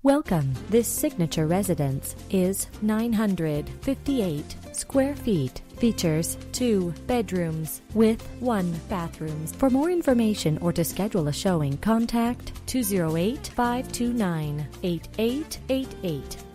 Welcome. This signature residence is 958 square feet. Features 2 bedrooms with 1 bathroom. For more information or to schedule a showing, contact 208-529-8888.